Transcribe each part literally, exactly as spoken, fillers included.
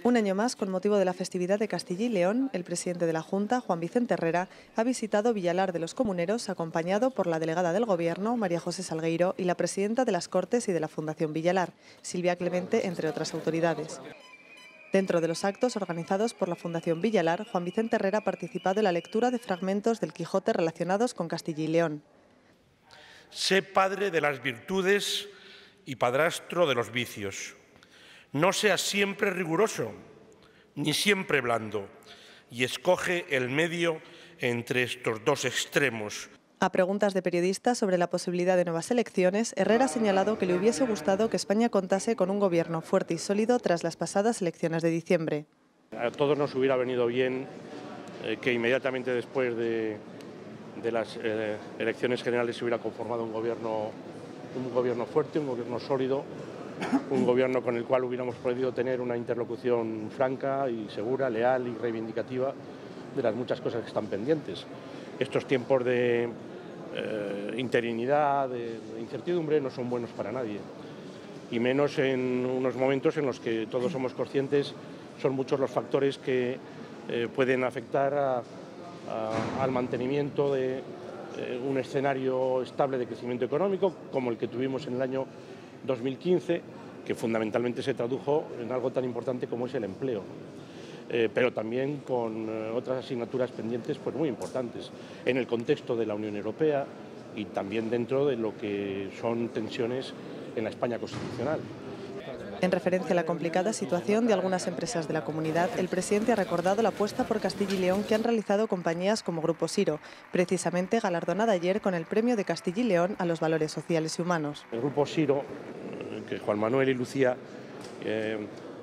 Un año más, con motivo de la festividad de Castilla y León, el presidente de la Junta, Juan Vicente Herrera, ha visitado Villalar de los Comuneros, acompañado por la delegada del Gobierno, María José Salgueiro, y la presidenta de las Cortes y de la Fundación Villalar, Silvia Clemente, entre otras autoridades. Dentro de los actos organizados por la Fundación Villalar, Juan Vicente Herrera ha participado en la lectura de fragmentos del Quijote relacionados con Castilla y León. Sé padre de las virtudes y padrastro de los vicios. No seas siempre riguroso, ni siempre blando, y escoge el medio entre estos dos extremos. A preguntas de periodistas sobre la posibilidad de nuevas elecciones, Herrera ha señalado que le hubiese gustado que España contase con un gobierno fuerte y sólido tras las pasadas elecciones de diciembre. A todos nos hubiera venido bien eh, que inmediatamente después de, de las eh, elecciones generales se hubiera conformado un gobierno, un gobierno fuerte, un gobierno sólido, un gobierno con el cual hubiéramos podido tener una interlocución franca y segura, leal y reivindicativa de las muchas cosas que están pendientes. Estos tiempos de eh, interinidad, de, de incertidumbre, no son buenos para nadie, y menos en unos momentos en los que todos somos conscientes, son muchos los factores que eh, pueden afectar a, a, al mantenimiento de eh, un escenario estable de crecimiento económico, como el que tuvimos en el año dos mil quince, que fundamentalmente se tradujo en algo tan importante como es el empleo, eh, pero también con eh, otras asignaturas pendientes pues muy importantes en el contexto de la Unión Europea y también dentro de lo que son tensiones en la España constitucional. En referencia a la complicada situación de algunas empresas de la comunidad, el presidente ha recordado la apuesta por Castilla y León que han realizado compañías como Grupo Siro, precisamente galardonada ayer con el Premio de Castilla y León a los valores sociales y humanos. El Grupo Siro, que Juan Manuel y Lucía, eh,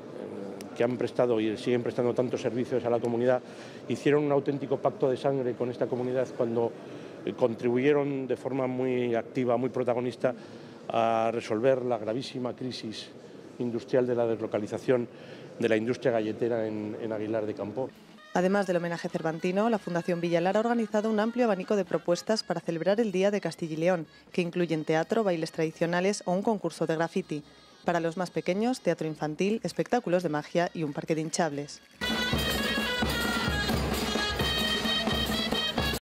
que han prestado y siguen prestando tantos servicios a la comunidad, hicieron un auténtico pacto de sangre con esta comunidad cuando contribuyeron de forma muy activa, muy protagonista, a resolver la gravísima crisis industrial de la deslocalización de la industria galletera en, en Aguilar de Campoo. Además del homenaje cervantino, la Fundación Villalar ha organizado un amplio abanico de propuestas para celebrar el Día de Castilla y León, que incluyen teatro, bailes tradicionales o un concurso de graffiti. Para los más pequeños, teatro infantil, espectáculos de magia y un parque de hinchables.